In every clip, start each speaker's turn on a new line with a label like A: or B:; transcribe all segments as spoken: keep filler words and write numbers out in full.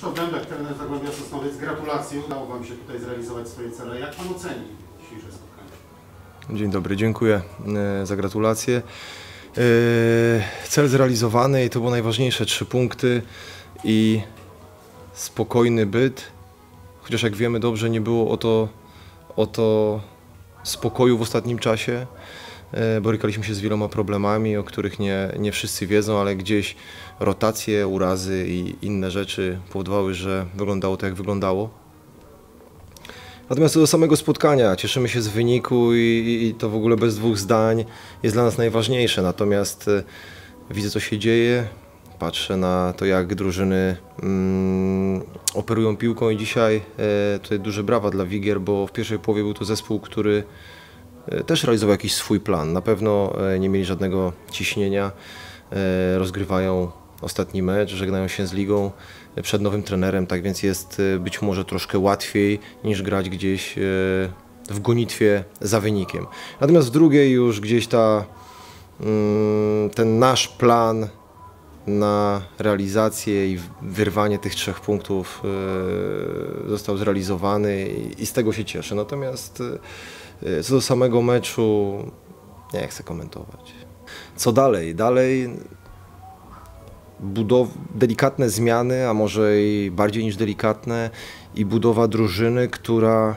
A: Krzysztof Dębek, trener Zagłębia Sosnowiec. Gratulacje, udało Wam się tutaj zrealizować swoje cele. Jak Pan oceni dzisiejsze spotkanie?
B: Dzień dobry, dziękuję za gratulacje. Cel zrealizowany i to było najważniejsze, trzy punkty i spokojny byt. Chociaż jak wiemy dobrze, nie było o to, o to spokoju w ostatnim czasie. Borykaliśmy się z wieloma problemami, o których nie, nie wszyscy wiedzą, ale gdzieś rotacje, urazy i inne rzeczy powodowały, że wyglądało to, jak wyglądało. Natomiast co do samego spotkania, cieszymy się z wyniku i, i to w ogóle bez dwóch zdań jest dla nas najważniejsze. Natomiast widzę, co się dzieje, patrzę na to, jak drużyny mm, operują piłką i dzisiaj e, tutaj duże brawa dla Wigier, bo w pierwszej połowie był to zespół, który też realizował jakiś swój plan. Na pewno nie mieli żadnego ciśnienia, rozgrywają ostatni mecz, żegnają się z ligą przed nowym trenerem, tak więc jest być może troszkę łatwiej niż grać gdzieś w gonitwie za wynikiem. Natomiast w drugiej już gdzieś ta, ten nasz plan na realizację i wyrwanie tych trzech punktów został zrealizowany i z tego się cieszę. Natomiast co do samego meczu, nie chcę komentować. Co dalej? Dalej budow delikatne zmiany, a może i bardziej niż delikatne, i budowa drużyny, która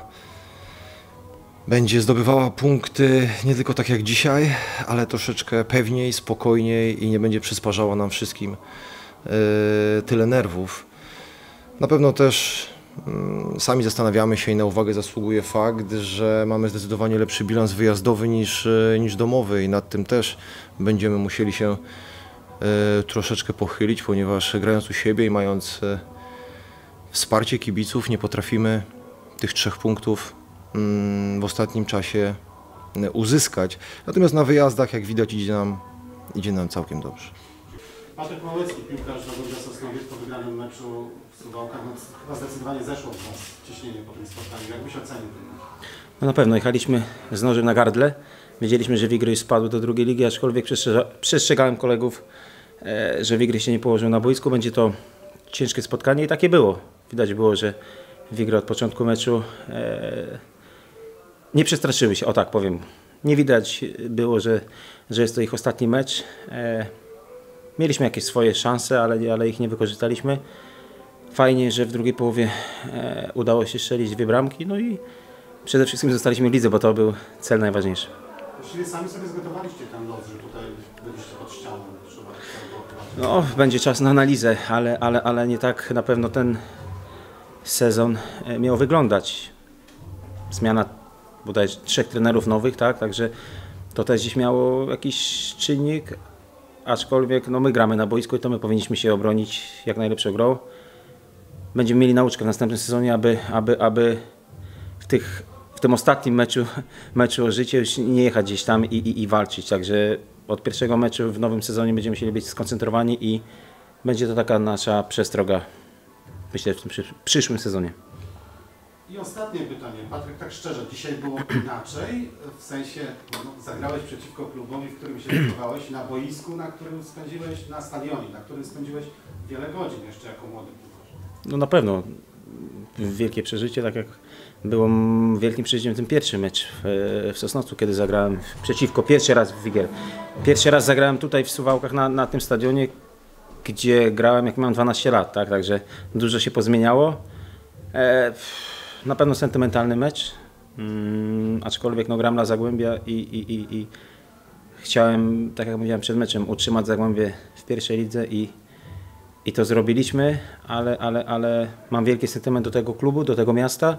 B: będzie zdobywała punkty nie tylko tak jak dzisiaj, ale troszeczkę pewniej, spokojniej i nie będzie przysparzała nam wszystkim yy, tyle nerwów. Na pewno też sami zastanawiamy się i na uwagę zasługuje fakt, że mamy zdecydowanie lepszy bilans wyjazdowy niż, niż domowy i nad tym też będziemy musieli się e, troszeczkę pochylić, ponieważ grając u siebie i mając e, wsparcie kibiców nie potrafimy tych trzech punktów mm, w ostatnim czasie e, uzyskać. Natomiast na wyjazdach, jak widać, idzie nam, idzie nam całkiem dobrze.
A: Patryk Małecki, piłkarz Zagłębia Sosnowiec, po wygranym meczu w Suwałkach, no, chyba zdecydowanie zeszło w Was ciśnienie po tym spotkaniu. Jak byś ocenił ten mecz?
C: No na pewno jechaliśmy z nożem na gardle. Wiedzieliśmy, że Wigry spadły do drugiej ligi, aczkolwiek przestrzegałem kolegów, e, że Wigry się nie położył na boisku. Będzie to ciężkie spotkanie i takie było. Widać było, że Wigry od początku meczu e, nie przestraszyły się, o tak powiem. Nie widać było, że, że jest to ich ostatni mecz. E, Mieliśmy jakieś swoje szanse, ale, ale ich nie wykorzystaliśmy. Fajnie, że w drugiej połowie e, udało się strzelić dwie bramki, no i przede wszystkim zostaliśmy w lidze, bo to był cel najważniejszy.
A: Właściwie sami sobie zgotowaliście ten los, że tutaj byliście pod ścianą. Trzeba,
C: no, będzie czas na analizę, ale, ale, ale nie tak na pewno ten sezon miał wyglądać. Zmiana bodajże trzech trenerów nowych, tak, także to też gdzieś miało jakiś czynnik. Aczkolwiek no, my gramy na boisku i to my powinniśmy się obronić jak najlepszą grą. Będziemy mieli nauczkę w następnym sezonie, aby, aby, aby w, tych, w tym ostatnim meczu, meczu o życie już nie jechać gdzieś tam i, i, i walczyć. Także od pierwszego meczu w nowym sezonie będziemy musieli być skoncentrowani i będzie to taka nasza przestroga, myślę, w tym przy, przyszłym sezonie.
A: I ostatnie pytanie. Patryk, tak szczerze, dzisiaj było inaczej, w sensie no, zagrałeś przeciwko klubowi, w którym się wychowałeś, na boisku, na którym spędziłeś, na stadionie, na którym spędziłeś wiele godzin jeszcze jako młody piłkarz.
C: No na pewno wielkie przeżycie, tak jak było wielkim przeżyciem ten pierwszy mecz w, w Sosnowcu, kiedy zagrałem przeciwko pierwszy raz w Wigier. Pierwszy raz zagrałem tutaj w Suwałkach na, na tym stadionie, gdzie grałem jak miałem dwanaście lat, tak, także dużo się pozmieniało. E, Na pewno sentymentalny mecz, hmm, aczkolwiek no, gram dla Zagłębia i, i, i, i chciałem, tak jak mówiłem przed meczem, utrzymać Zagłębie w pierwszej lidze i, i to zrobiliśmy, ale, ale, ale mam wielki sentyment do tego klubu, do tego miasta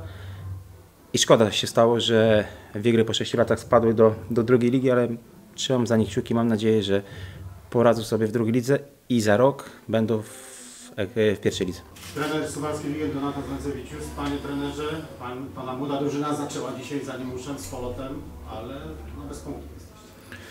C: i szkoda się stało, że Wigry po sześciu latach spadły do, do drugiej ligi, ale trzymam za nich kciuki, mam nadzieję, że poradzą sobie w drugiej lidze i za rok będą w w pierwszej lidze.
A: Trener Suwalskiej Wigieł Donata Zęcewicius. Panie trenerze, pan, pana młoda drużyna zaczęła dzisiaj, zanim uszedł, z Polotem, ale no bez punktów jesteście.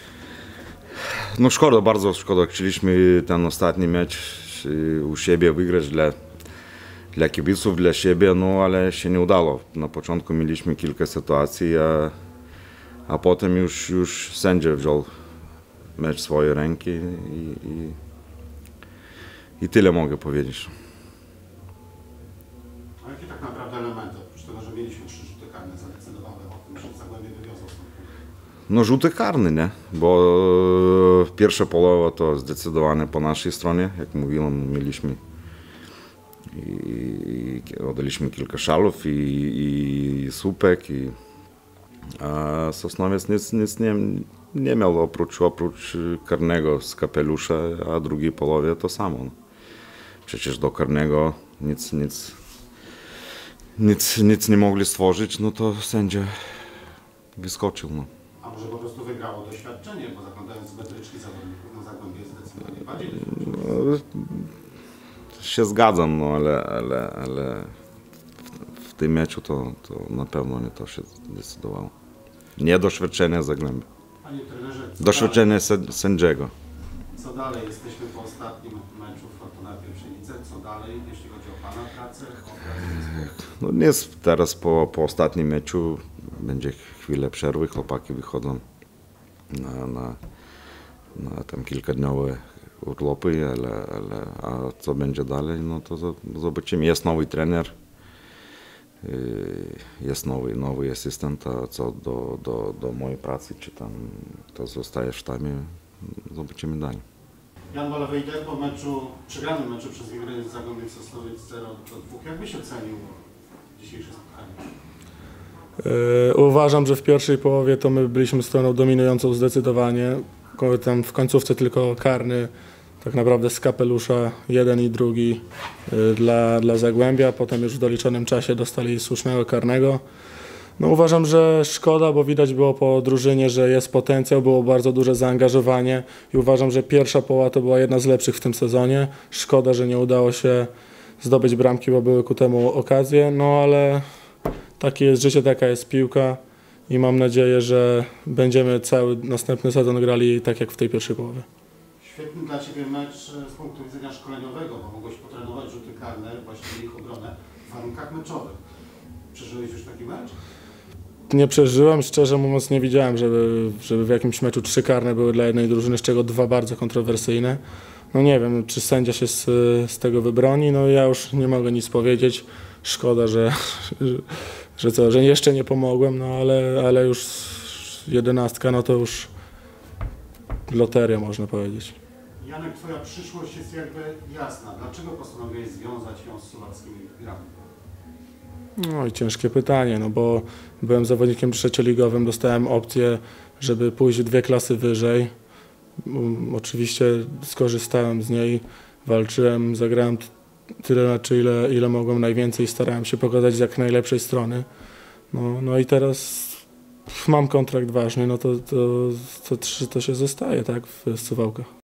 D: No szkoda, bardzo szkoda. Chcieliśmy ten ostatni mecz u siebie wygrać dla, dla kibiców, dla siebie, no ale się nie udało. Na początku mieliśmy kilka sytuacji, a, a potem już, już sędzia wziął mecz w swoje ręki i, i I tyle mogę powiedzieć. No rzuty karne, nie? Bo pierwsza połowa to zdecydowanie po naszej stronie, jak mówiłem, mieliśmy i oddaliśmy kilka szalów i, i słupek, i, a Sosnowiec nic, nic nie, nie miał oprócz, oprócz karnego z kapelusza, a w drugiej połowie to samo. No. Przecież do karnego nic, nic, nic, nic nie mogli stworzyć, no to sędzia wyskoczył. No.
A: A może po prostu wygrało doświadczenie, bo zaglądając z metryczki zawodników, no Zagłębie jest zdecydowanie bardziej doświadczone.
D: No, się zgadzam, no ale, ale, ale w, w tym meczu to, to na pewno nie to się zdecydowało. Nie doświadczenie Zagłębia.
A: Panie trenerze, co
D: Doświadczenie
A: dalej?
D: sędziego.
A: Co dalej? Jesteśmy po ostatnim meczu Fortuna w pierwszej lidze. Co dalej, jeśli chodzi o Pana pracę? O pracę
D: No nie jest teraz po, po ostatnim meczu, będzie chwilę przerwy, chłopaki wychodzą na, na, na tam kilkadniowe urlopy, ale, ale a co będzie dalej, no to zobaczymy. Jest nowy trener, jest nowy, nowy asystent, a co do, do, do mojej pracy, czy tam to zostaje w sztabie, zobaczymy dalej.
A: Jan Balawejde po meczu, przegranym meczu przez Wigry z Zagłębiem Sosnowiec zero do dwóch. Jak byś ocenił dzisiejsze spotkanie?
E: Yy, uważam, że w pierwszej połowie to my byliśmy stroną dominującą zdecydowanie. Tam w końcówce tylko karny, tak naprawdę z kapelusza jeden i drugi yy, dla, dla Zagłębia. Potem już w doliczonym czasie dostali słusznego karnego. No uważam, że szkoda, bo widać było po drużynie, że jest potencjał, było bardzo duże zaangażowanie i uważam, że pierwsza połowa to była jedna z lepszych w tym sezonie. Szkoda, że nie udało się zdobyć bramki, bo były ku temu okazje, no ale takie jest życie, taka jest piłka i mam nadzieję, że będziemy cały następny sezon grali tak jak w tej pierwszej połowie.
A: Świetny dla Ciebie mecz z punktu widzenia szkoleniowego, bo mogłeś potrenować rzuty karne, właściwie ich obronę w warunkach meczowych. Przeżyłeś już taki mecz?
E: Nie przeżyłem, szczerze mówiąc nie widziałem, żeby, żeby w jakimś meczu trzy karne były dla jednej drużyny, z czego dwa bardzo kontrowersyjne. No nie wiem, czy sędzia się z, z tego wybroni, no ja już nie mogę nic powiedzieć. Szkoda, że, że, że, co, że jeszcze nie pomogłem, no ale, ale już jedenastka, no to już loteria można powiedzieć.
A: Janek, Twoja przyszłość jest jakby jasna. Dlaczego postanowiłeś związać ją z suwalskimi grami?
E: No i ciężkie pytanie, no bo byłem zawodnikiem trzecioligowym, dostałem opcję, żeby pójść dwie klasy wyżej. Um, oczywiście skorzystałem z niej, walczyłem, zagrałem tyle meczy, ile, ile mogłem najwięcej, starałem się pokazać z jak najlepszej strony. No, no i teraz mam kontrakt ważny, no to, to, to, to, to się zostaje tak w Suwałkach.